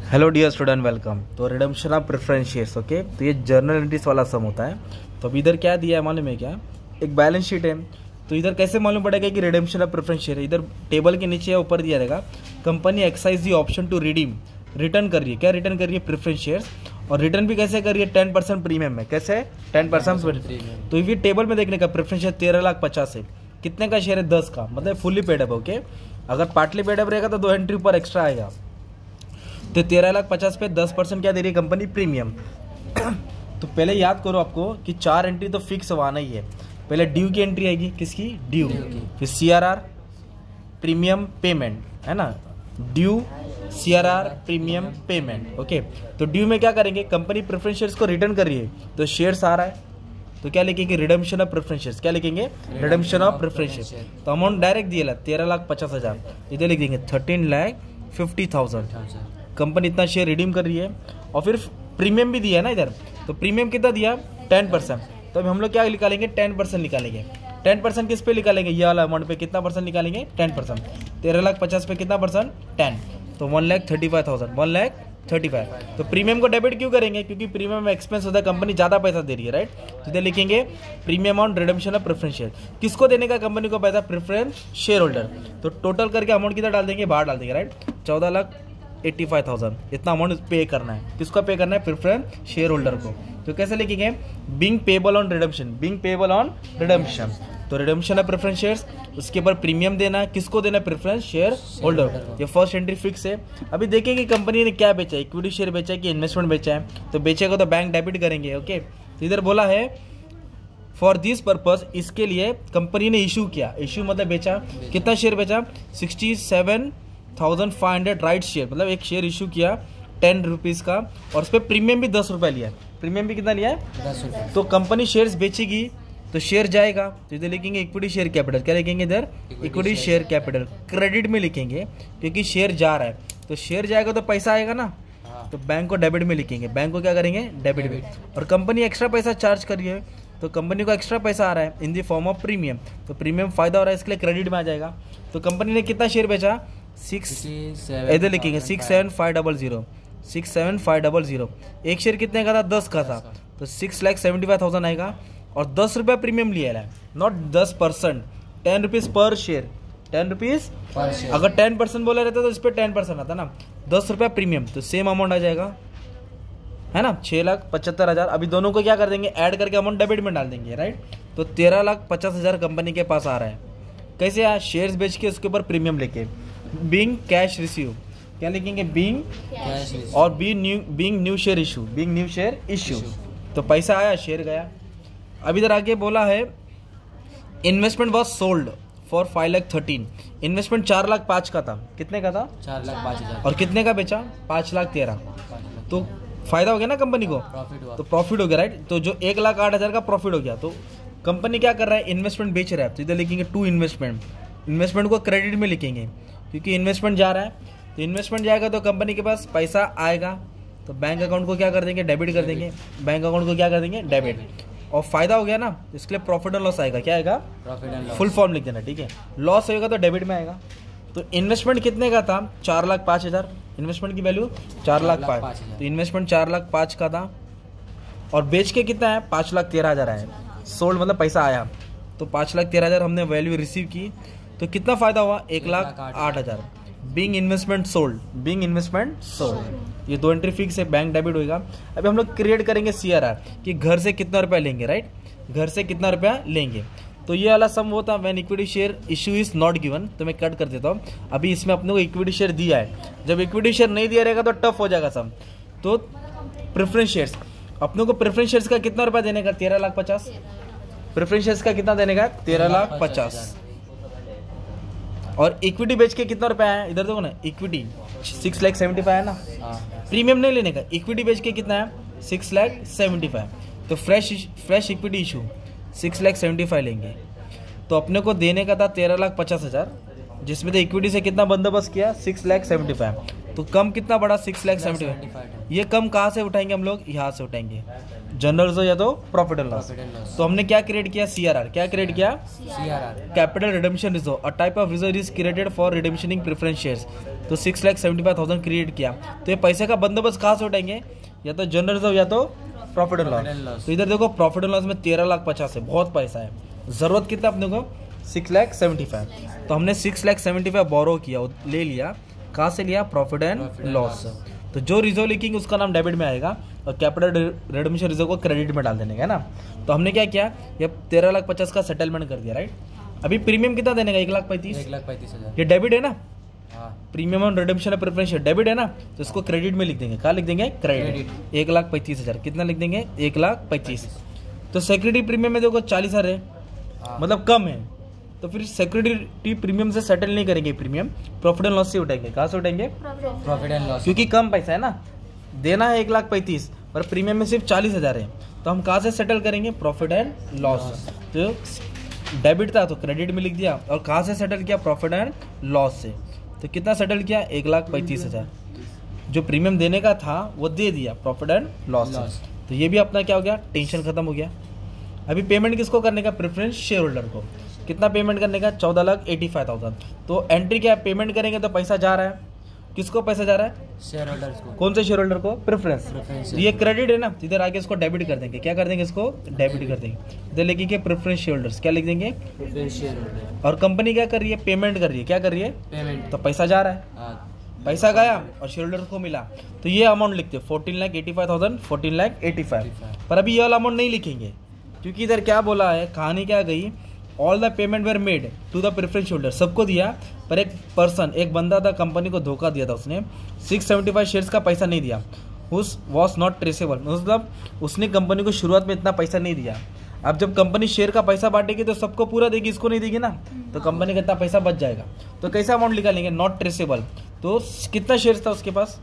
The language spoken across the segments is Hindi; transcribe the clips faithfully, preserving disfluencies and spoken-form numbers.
Hello dear student, welcome. तो redemption of preference shares, okay. तो ये जर्नल एंट्रीज वाला सम होता है। तो अब इधर क्या दिया है मालूम है क्या? एक बैलेंस शीट है। तो इधर कैसे मालूम पड़ेगा कि रिडम्पशन ऑफ प्रेफरेंस शेयर? इधर टेबल के नीचे या ऊपर दिया रहेगा, company exercise the option to redeem, return कर रही है। क्या रिटर्न कर रही है? Preference shares. और रिटर्न भी कैसे कर रही है? टेन परसेंट प्रीमियम में। कैसे? Ten percent premium. तो ये टेबल में देखने का प्रेफरेंस शेयर तेरह लाख पचास है। कितने का शेयर है? दस का, मतलब फुल्ली पेड अप, ओके। अगर पार्टली पेड अप रहेगा तो दो एंट्री ऊपर एक्स्ट्रा आएगा। तो तेरह लाख पचास पे दस परसेंट क्या दे रही है कंपनी? प्रीमियम। तो पहले याद करो आपको कि चार एंट्री तो फिक्स आना ही है। पहले ड्यू की एंट्री आएगी, किसकी? ड्यू। फिर C R R, premium payment, है ना। Due, C R R, premium payment, okay. तो ड्यू में क्या करेंगे? कंपनी प्रेफरेंस शेयर्स को रिटर्न कर रही है, तो शेयर्स आ रहा है, तो क्या लिखेंगे? Redemption of preference shares. क्या लिखेंगे? Redemption of preference share. तो अमाउंट डायरेक्ट दिया तेरह लाख पचास हजार, इधर लिख देंगे thirteen lakh fifty thousand. Company इतना शेयर रिडीम कर रही है। और फिर प्रीमियम भी दिया है ना इधर। तो प्रीमियम कितना दिया? Ten percent. तो अभी हम लोग क्या निकालेंगे? टेन परसेंट निकालेंगे। टेन परसेंट किस पे निकालेंगे? ये वाला अमाउंट पे कितना परसेंट निकालेंगे? Ten percent. तेरह लाख पचास पे कितना परसेंट? टेन। तो one lakh thirty five thousand one lakh thirty five. तो प्रीमियम को डेबिट क्यों करेंगे? क्योंकि प्रीमियम में एक्सपेंस होता है, कंपनी ज्यादा पैसा दे रही है, राइट। तो इधर लिखेंगे premium on redemption of preference share. किसको देने का? कंपनी को पैसा, प्रेफरेंस शेयर होल्डर। तो टोटल करके अमाउंट कितना डाल देंगे? बाहर डाल देंगे, राइट। चौदह लाख एट्टी फाइव थाउजेंड इतना अमाउंट पे करना है। किसको पे करना है? प्रेफरेंस शेयर होल्डर को। तो कैसे लिखेंगे? Being payable on redemption, being payable on redemption. तो रिडम्पशन ऑफ प्रेफरेंस शेयर्स, उसके ऊपर प्रीमियम देना है। किसको देना है? Preference share holder. ये फर्स्ट एंट्री फिक्स है। अभी देखेंगे कंपनी ने क्या बेचा है, इक्विटी शेयर बेचा है कि इन्वेस्टमेंट बेचा है। तो बेचेगा तो बैंक डेबिट करेंगे, ओके। तो इधर बोला है फॉर दिस पर्पज, इसके लिए कंपनी ने इशू किया। इशू मतलब बेचा। कितना शेयर बेचा? Sixty seven thousand five hundred right share, मतलब एक शेयर इशू किया टेन रुपीज का, और उस पर प्रीमियम भी दस रुपया लिया है। प्रीमियम भी कितना लिया है? दस रुपये। तो कंपनी शेयर्स बेचेगी तो शेयर जाएगा, तो इधर लिखेंगे इक्विटी शेयर कैपिटल। क्या लिखेंगे इधर? Equity share capital. क्रेडिट में लिखेंगे क्योंकि शेयर जा रहा है, तो शेयर जाएगा तो पैसा आएगा ना। तो बैंक को डेबिट में लिखेंगे। बैंक को क्या करेंगे? डेबिट में। और कंपनी एक्स्ट्रा पैसा चार्ज कर रही है, तो कंपनी को एक्स्ट्रा पैसा आ रहा है in the form of premium. तो प्रीमियम फायदा हो रहा है, इसके लिए क्रेडिट में आ जाएगा। तो कंपनी ने कितना शेयर बेचा? सिक्स, इधर लिखेंगे six seven five double zero six seven five double zero. एक शेयर कितने का था? दस का था, तो six lakh seventy five thousand आएगा। और दस रुपया प्रीमियम लिया है, नॉट दस percent, ten rupees per share, ten rupees per share. अगर टेन परसेंट बोला रहता तो इस पर टेन परसेंट आता ना, दस रुपया प्रीमियम, तो सेम अमाउंट आ जाएगा, है ना, छह लाख पचहत्तर हजार। अभी दोनों को क्या कर देंगे? ऐड करके अमाउंट डेबिट में डाल देंगे, राइट। तो तेरह लाख पचास हजार कंपनी के पास आ रहा है। कैसे आया? शेयर्स बेच के उसके ऊपर प्रीमियम लेके। बीइंग कैश रिसीव, क्या लिखेंगे? बीइंग कैश, और be new being new share issue, being new share issue. तो पैसा आया, शेयर गया। अब इधर आगे बोला है investment was sold for five lakh thirteen. Investment चार लाख पाँच का था। कितने का था? चार लाख पाँच हजार। और कितने का बेचा? पाँच लाख तेरह। तो फायदा हो गया ना कंपनी को, तो प्रॉफिट हो गया, राइट। तो जो एक लाख आठ हजार का प्रॉफिट हो गया, तो कंपनी क्या कर रहा है? इन्वेस्टमेंट बेच रहा है। तो इधर लिखेंगे टू इन्वेस्टमेंट। इन्वेस्टमेंट को क्रेडिट में लिखेंगे क्योंकि इन्वेस्टमेंट जा रहा है। तो इन्वेस्टमेंट जाएगा तो कंपनी के पास पैसा आएगा, तो बैंक अकाउंट को क्या कर देंगे? डेबिट कर देंगे। बैंक अकाउंट को क्या कर देंगे? डेबिट। और फायदा हो गया ना, इसके लिए प्रॉफिट एंड लॉस आएगा। क्या आएगा? Profit and loss. Full form लिख देना, ठीक है। लॉस होगा तो डेबिट में आएगा। तो इन्वेस्टमेंट कितने का था? चार लाख पाँच हजार। इन्वेस्टमेंट की वैल्यू चार लाख पाँच। तो इन्वेस्टमेंट चार लाख पाँच का था, और बेच के कितना है? पाँच लाख तेरह हजार आया। सोल्ड मतलब पैसा आया, तो पाँच लाख तेरह हजार हमने वैल्यू रिसीव की। तो कितना फायदा हुआ? एक लाख आठ हजार। Being investment sold, being investment sold. ये दो एंट्री फिक्स है, बैंक डेबिट होगा। अभी हम लोग क्रिएट करेंगे सी आर आर कि घर से कितना रुपया लेंगे, राइट। घर से कितना रुपया लेंगे। तो ये वाला सम होता है when equity share issue is not given. तो मैं कट कर देता हूँ। अभी इसमें अपने को इक्विटी शेयर दिया है, जब इक्विटी शेयर नहीं दिया रहेगा तो टफ हो जाएगा सम। तो प्रेफरेंस शेयर्स, अपने को प्रेफरेंस शेयर्स का कितना रुपया देने का? तेरह लाख पचास। प्रेफरेंस शेयर्स का कितना देने का? तेरह लाख पचास। और इक्विटी बेच के कितना रुपया है? इधर देखो ना, equity six lakh seventy five है ना। प्रीमियम नहीं लेने का, इक्विटी बेच के कितना है? Six lakh seventy five. तो fresh fresh equity issue six lakh seventy five लेंगे। तो अपने को देने का था तेरह लाख पचास हजार, जिसमें तो इक्विटी से कितना बंदोबस्त किया? Six lakh seventy five. तो कम कितना बड़ा? Six lakh seventy five. ये कम कहाँ से उठाएंगे हम लोग, यहाँ से उठाएंगे, जनरल रिजर्व या तो प्रॉफिट एंड लॉस। तो हमने क्या क्रिएट किया, सीआरआर। क्या क्रिएट किया, CRR, capital redemption reserve, a type of reserve is created for redemptioning preference shares. तो six lakh seventy five thousand create किया। तो ये पैसे का बंदोबस्त कहाँ से उठाएंगे, या तो जनरल रिजर्व या तो प्रॉफिट एंड लॉस। तो इधर देखो प्रॉफिट एंड लॉस में तेरह लाख पचास है, बहुत पैसा है। जरूरत कितना अपने को, सिक्स लाख सेवेंटी फाइव। तो हमने six lakh seventy five borrow किया, ले लिया, कहाँ से लिया, प्रॉफिट एंड लॉस। तो जो रिजर्व लिखेंगे उसका नाम डेबिट में आएगा और कैपिटल रिडेम्पशन रिजर्व को क्रेडिट में डाल देने का, है ना। तो हमने क्या किया, ये तेरह लाख पचास का सेटलमेंट कर दिया, राइट। अभी प्रीमियम कितना देने का, एक लाख पैंतीस, एक लाख पैंतीस हजार। ये डेबिट है ना, हाँ, premium on redemption of preference share debit है ना, तो इसको क्रेडिट में लिख देंगे। क्या लिख देंगे, क्रेडिट। एक लाख पैंतीस हजार, कितना लिख देंगे, एक लाख पैंतीस। तो सिक्योरिटी प्रीमियम में देखो चालीस हजार है, मतलब कम है। तो फिर सिक्योरिटी प्रीमियम से सेटल नहीं करेंगे, प्रीमियम प्रॉफिट एंड लॉस से उठाएंगे। कहाँ से उठाएंगे, प्रॉफिट एंड लॉस, क्योंकि कम पैसा है ना, देना है एक लाख पैंतीस पर प्रीमियम में सिर्फ चालीस हजार है। तो हम कहाँ से सेटल करेंगे, प्रॉफिट एंड लॉस। तो डेबिट था तो क्रेडिट में लिख दिया, और कहाँ से सेटल किया, प्रॉफिट एंड लॉस से। तो कितना सेटल किया, एक लाख पैंतीस हजार। जो प्रीमियम देने का था वो दे दिया, प्रॉफिट एंड लॉस। तो ये भी अपना क्या हो गया, टेंशन खत्म हो गया। अभी पेमेंट किसको करने का, प्रेफरेंस शेयर होल्डर को। कितना पेमेंट करने का, चौदह लाख एटी फाइव थाउजेंड। तो एंट्री क्या है, पेमेंट करेंगे तो पैसा जा रहा है, किसको पैसा जा रहा है, शेयर होल्डर्स को। कौन से शेयर होल्डर को, प्रेफरेंस। ये क्रेडिट है ना, इधर आगे इसको डेबिट कर देंगे। क्या कर देंगे, इसको डेबिट कर देंगे। इधर लिखेंगे प्रेफरेंस शेयर होल्डर्स, क्या लिख देंगे, प्रेफरेंस शेयर होल्डर। और कंपनी क्या कर रही है, पेमेंट कर रही है। क्या कर रही है, पेमेंट। तो पैसा जा रहा है, पैसा गया और शेयर होल्डर को मिला। तो ये अमाउंट लिखते हैं, fourteen lakh eighty five thousand fourteen lakh eighty five. पर अभी ये वाला अमाउंट नहीं लिखेंगे, क्योंकि इधर क्या बोला है, कहानी क्या गई, all the payment were made to the preference holder, सबको दिया। पर एक पर्सन, एक बंदा था, कंपनी को धोखा दिया था, उसने सिक्स सेवेंटी फाइव शेयर्स का पैसा नहीं दिया। उस वॉज नॉट ट्रेसेबल, मतलब उसने कंपनी को शुरुआत में इतना पैसा नहीं दिया। अब जब कंपनी शेयर का पैसा बांटेगी तो सबको पूरा देगी, इसको नहीं देगी ना, तो कंपनी का इतना पैसा बच जाएगा। तो कैसा अमाउंट निकालेंगे, नॉट ट्रेसेबल। तो कितना शेयर था उसके पास,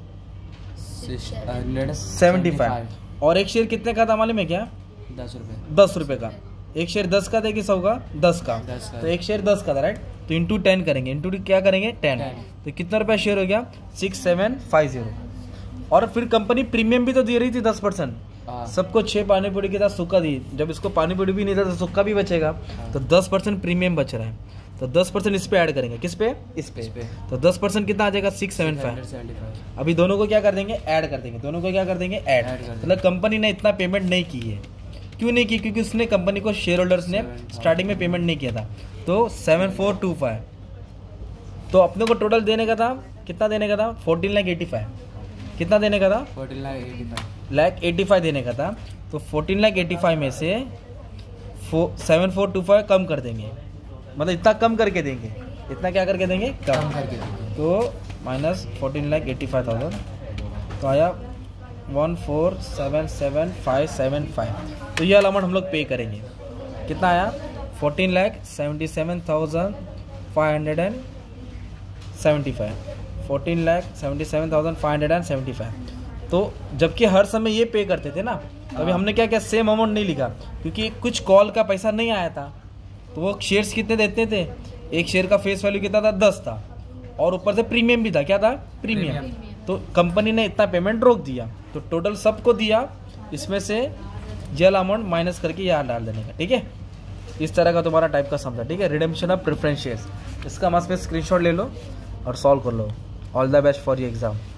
सेवेंटी फाइव। और एक शेयर कितने का था मालूम है क्या, दस रुपये दस रुपये का। एक शेयर दस का था कि सौ का, दस का, तो एक शेयर दस का था, राइट। तो इंटू टेन करेंगे, इंटू क्या करेंगे, टेन। तो कितना रुपया शेयर हो गया, सिक्स सेवन फाइव जीरो। और फिर कंपनी प्रीमियम भी तो दे रही थी दस परसेंट, सबको छह पानी पूरी के साथ सूखा दी। जब इसको पानी पूरी भी नहीं था तो सूखा भी बचेगा, तो दस परसेंट प्रीमियम बच रहा है। तो दस परसेंट इस पे ऐड करेंगे, किस पे, इस पे, इस पे। तो दस परसेंट कितना आ जाएगा, सिक्स सेवन फाइव। अभी दोनों को क्या कर देंगे, ऐड कर देंगे, दोनों को क्या कर देंगे, ऐड। मतलब कंपनी ने इतना पेमेंट नहीं की है, क्यों नहीं की, क्योंकि उसने कंपनी को शेयर होल्डर्स ने स्टार्टिंग में पेमेंट नहीं किया था। तो सेवन फोर टू फाइव। तो अपने को टोटल देने का था, कितना देने का था, फोर्टीन लाख एटी फाइव। कितना देने का था, fourteen lakh eighty five lakh eighty five देने का था। तो फोर्टीन लाख एटी फाइव में से सेवन फोर टू फाइव कम कर देंगे, मतलब इतना कम करके देंगे, इतना क्या करके देंगे, कम करके देंगे। तो minus fourteen lakh eighty five thousand, तो आया one four seven seven five seven five. तो ये अमाउंट हम लोग पे करेंगे। कितना आया, fourteen lakh seventy seven thousand five hundred and seventy five fourteen lakh seventy seven thousand five hundred and seventy five. तो जबकि हर समय ये पे करते थे ना, अभी हमने क्या किया, सेम अमाउंट नहीं लिखा, क्योंकि कुछ कॉल का पैसा नहीं आया था। तो वो शेयर्स कितने देते थे, एक शेयर का फेस वैल्यू कितना था, दस था, और ऊपर से प्रीमियम भी था, क्या था, प्रीमियम। तो कंपनी ने इतना पेमेंट रोक दिया, तो टोटल सबको दिया, इसमें से जेल अमाउंट माइनस करके यहाँ डाल देने का, ठीक है। इस तरह का तुम्हारा टाइप का समझा, ठीक है। रिडेम्पशन ऑफ प्रेफरेंस शेयर्स, इसका मस्त में स्क्रीनशॉट ले लो और सॉल्व कर लो। All the best for your exam.